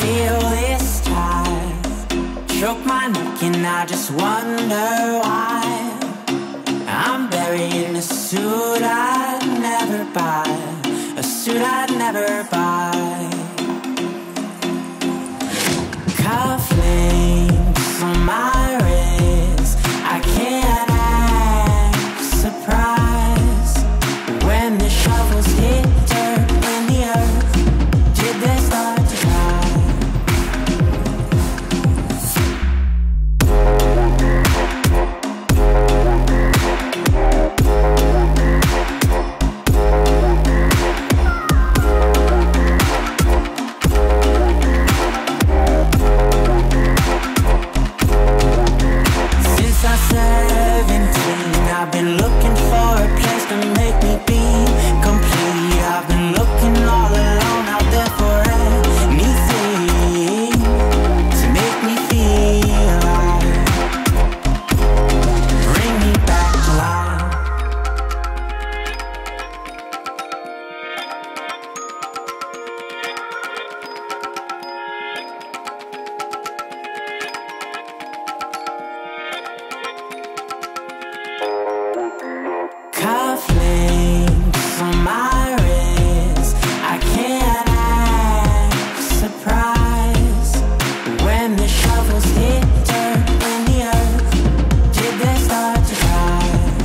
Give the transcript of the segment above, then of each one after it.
feel this tide choke my neck and I just wonder why I'm buried in a suit I'd never buy, a suit I'd never buy. Cufflinks on my wrist, I can't act surprised when the shovels hit dirt in the earth. Did they start to cry? I've been looking for a place to make me be complete. I've been looking all alone out there for anything to make me feel alive, bring me back to life. Cufflinks on my wrist, I can't act surprised when the shovels hit dirt in the earth. Did they start to cry?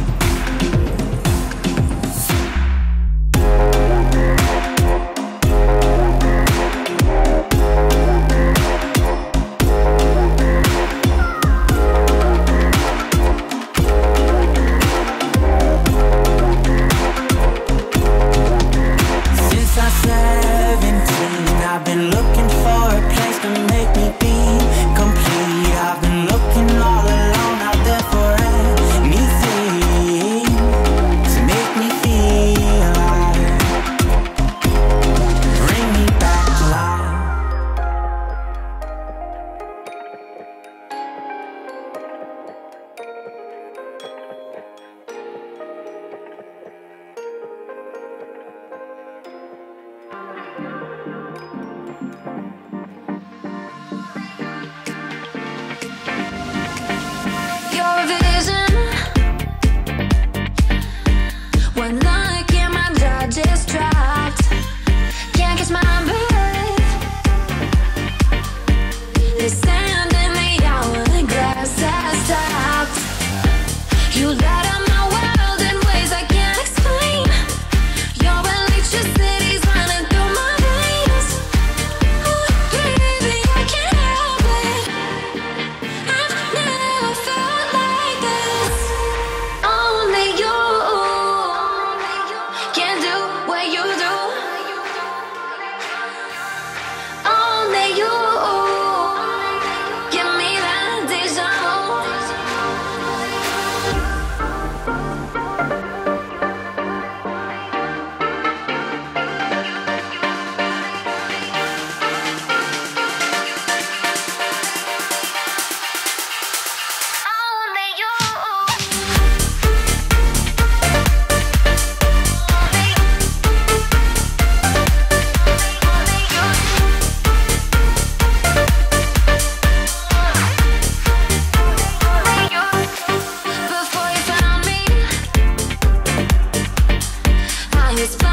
I've been looking for a place to make me be complete. I've been looking all alone out there for anything to make me feel alive, bring me back to life. One look and my jaw just dropped. Can't catch my breath. The sand in the hourglass has stopped. You light up my world in ways I can't explain. Your electricity's running through my veins. Oh, baby, I can't help it. I've never felt like this. Only you can do what you do. Only you give me that deja vu. Only you. Before you found me, I was